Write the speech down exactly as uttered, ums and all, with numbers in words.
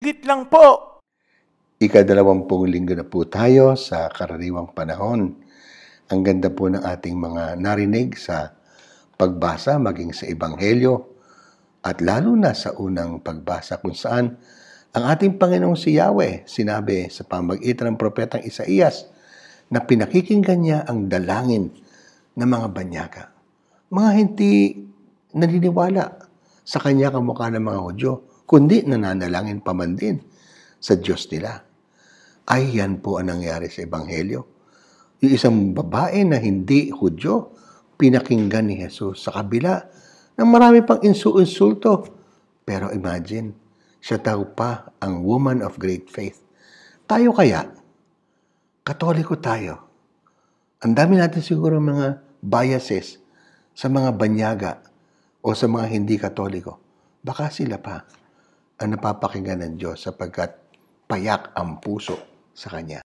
Saglit lang po. Ikadalawampung linggo na po tayo sa karaniwang panahon. Ang ganda po ng ating mga narinig sa pagbasa maging sa Ebanghelyo at lalo na sa unang pagbasa kung saan ang ating Panginoong si Yahweh sinabi sa pamagitan ng propetang Isaías na pinakikinggan niya ang dalangin ng mga banyaga. Mga hindi naniniwala sa kanya kamukha ng mga Hudyo, kundi nananalangin pa man din sa Diyos nila. Ay yan po ang nangyari sa Ebanghelyo. Yung isang babae na hindi Hudyo, pinakinggan ni Jesus sa kabila ng marami pang insu-insulto. Pero imagine, siya daw pa ang woman of great faith. Tayo kaya, Katoliko tayo. Ang dami natin siguro mga biases sa mga banyaga o sa mga hindi Katoliko. Baka sila pa ang napapakinggan ng Diyos sapagkat payak ang puso sa Kanya.